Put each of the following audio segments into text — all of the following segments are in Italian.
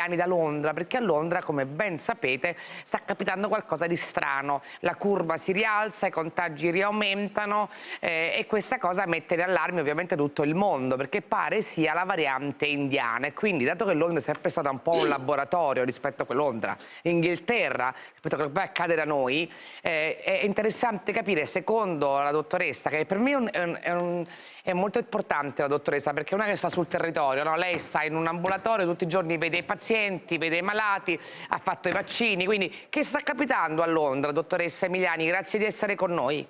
italiani da Londra, perché a Londra, come ben sapete, sta capitando qualcosa di strano. La curva si rialza, i contagi riaumentano e questa cosa mette in allarme ovviamente tutto il mondo, perché pare sia la variante indiana. E quindi, dato che Londra è sempre stata un po' un laboratorio rispetto a Londra, Inghilterra, rispetto a quello che poi accade da noi, è interessante capire, secondo la dottoressa, che per me è molto importante la dottoressa, perché è una che sta sul territorio, no? Lei sta in un ambulatorio, tutti i giorni vede i pazienti, vede i malati, ha fatto i vaccini, quindi che sta capitando a Londra, dottoressa Emiliani? Grazie di essere con noi.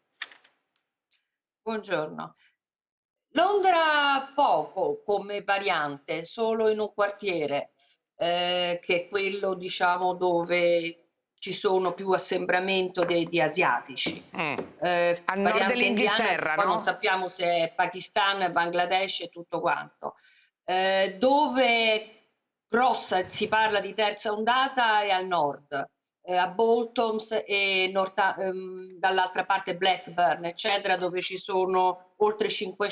Buongiorno. Londra poco come variante, solo in un quartiere, che è quello diciamo dove ci sono più assembramento di asiatici. A nord Variante indiana che dell'Inghilterra, poi non no? sappiamo se è Pakistan, Bangladesh e tutto quanto. Dove grossa si parla di terza ondata è al nord, a Boltons e dall'altra parte Blackburn, eccetera, dove ci sono oltre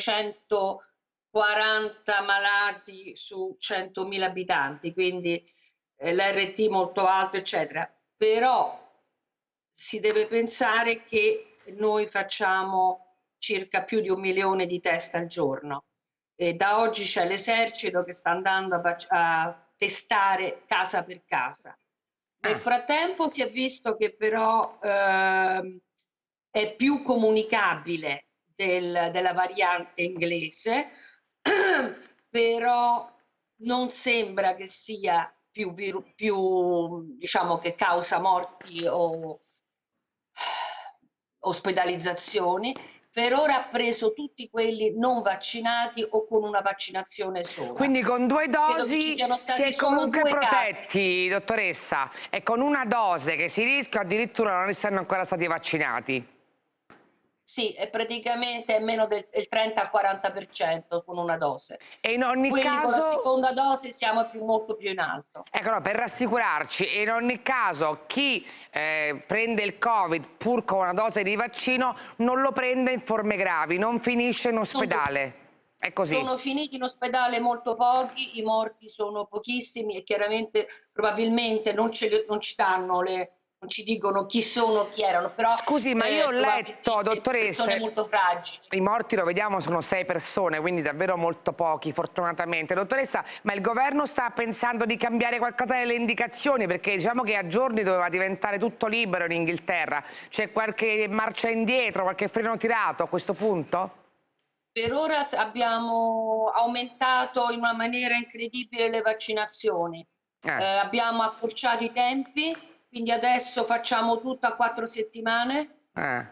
540 malati su 100.000 abitanti, quindi l'RT molto alto, eccetera. Però si deve pensare che noi facciamo circa più di 1 milione di test al giorno. E da oggi c'è l'esercito che sta andando a testare casa per casa. Nel frattempo si è visto che però è più comunicabile della variante inglese, però non sembra che sia più diciamo che causa morti o ospedalizzazioni. Per ora ha preso tutti quelli non vaccinati o con una vaccinazione sola. Quindi con 2 Credo che ci dosi siano si stati è solo comunque 2 casi. protetti, dottoressa, è con una dose che si rischia addirittura non essendo ancora stati vaccinati. Sì, è praticamente meno del 30-40% con una dose. E in ogni Quelli con la caso, seconda dose siamo molto più in alto. ecco, no, per rassicurarci, in ogni caso chi prende il Covid pur con una dose di vaccino non lo prende in forme gravi, non finisce in Non tu- ospedale. È così. Sono finiti in ospedale molto pochi, i morti sono pochissimi e chiaramente probabilmente non ci danno non ci dicono chi sono, chi erano, però Scusi, ma io ho letto, probabilmente dottoressa, persone molto fragili. i morti lo vediamo sono 6 persone, quindi davvero molto pochi, fortunatamente. Dottoressa, ma il governo sta pensando di cambiare qualcosa nelle indicazioni? Perché diciamo che a giorni doveva diventare tutto libero in Inghilterra. C'è qualche marcia indietro, qualche freno tirato a questo punto? Per ora abbiamo aumentato in una maniera incredibile le vaccinazioni, abbiamo accorciato i tempi, quindi adesso facciamo tutto a 4 settimane Eh.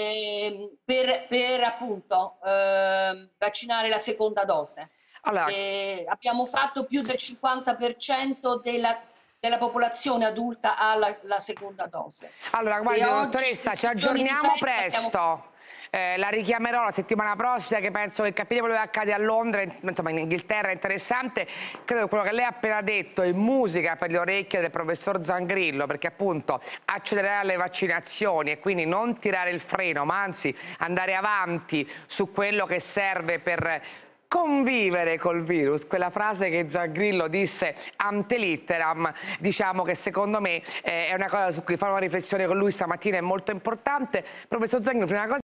per appunto vaccinare la seconda dose. Allora, Abbiamo fatto più del 50% della popolazione adulta ha la seconda dose. guardi, E oggi, in dottoressa, ci questi giorni di aggiorniamo festa, stiamo... presto. La richiamerò la settimana prossima, che penso che capire quello che accade a Londra, insomma in Inghilterra è interessante. Credo che quello che lei ha appena detto è musica per le orecchie del professor Zangrillo, perché appunto accelerare le vaccinazioni e quindi non tirare il freno, ma anzi andare avanti su quello che serve per convivere col virus, quella frase che Zangrillo disse ante litteram, diciamo che secondo me è una cosa su cui fare una riflessione con lui stamattina è molto importante. Professor Zangrillo, prima cosa